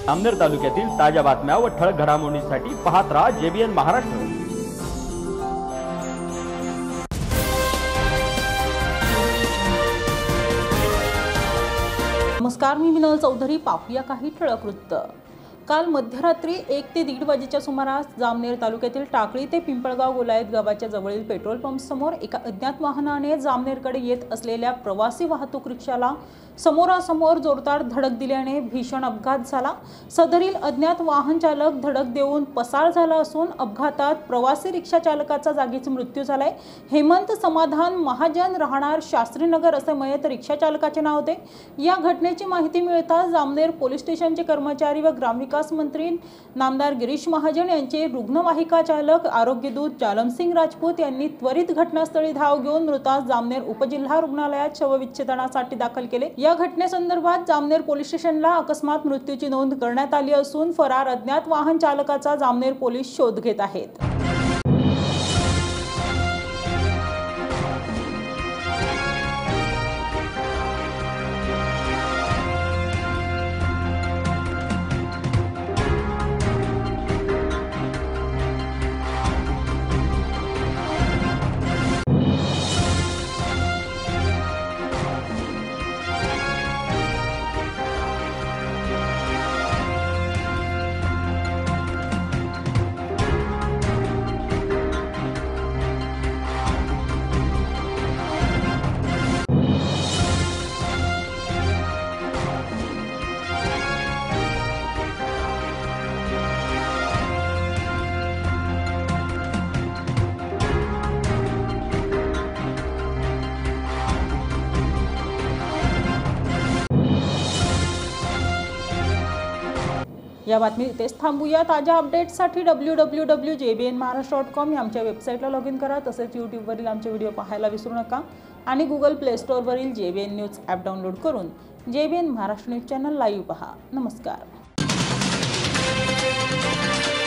जामनेर तालुक्यातील ताज्या बातम्या व ठळक घडामोडींसाठी पाहत राहा JBN महाराष्ट्र। नमस्कार, मी विनोद चौधरी। पाहूया काही ठळक वृत्त। काल मध्यरात्री 1 ते 1:30 वाजेच्या सुमारास जामनेर तालुक्यातील टाकळी ते पिंपळगाव गोलायत गावाच्या जवळील पेट्रोल पंप समोर एका अज्ञात वाहनाने जामनेरकडे येत असलेल्या प्रवासी वाहतूक रिक्षाला समोरासमोर जोरदार धडक दिल्याने भीषण अपघात झाला। सदरील अज्ञात वाहन चालक धडक देऊन पसार झाला असून अपघातात प्रवासी रिक्षा चालकाचा जागीच मृत्यू झालाय। हेमंत समाधान महाजन, राहणार शास्त्रीनगर असे मयत रिक्षा चालकाचे नाव होते। या घटनेची माहिती मिळताच जामनेर पोलीस स्टेशनचे कर्मचारी व ग्रामविकास मंत्री नामदार गिरीश महाजन यांचे रुग्णवाहिका चालक आरोग्यदूत जालमसिंग राजपूत यांनी त्वरित घटनास्थळी धाव घेऊन मृतास जामनेर उपजिल्हा रुग्णालयात शवविच्छेदनासाठी दाखल केले। या घटनेसंदर्भात जामनेर पोलीस स्टेशनला अकस्मात मृत्यूची नोंद करण्यात आली असून फरार अज्ञात वाहन चालकाचा जामनेर पोलीस शोध घेत आहेत। या बातमी इथेच थांबूया। ताज्या अपडेट्ससाठी www.jbnmaharashtra.com या आमच्या वेबसाईटला लॉग इन करा। तसेच यूट्यूबवरील आमचे व्हिडिओ पाहायला विसरू नका आणि Google Play Storeवरील JBN न्यूज ॲप डाउनलोड करून JBN Maharashtra news channel live पहा। नमस्कार।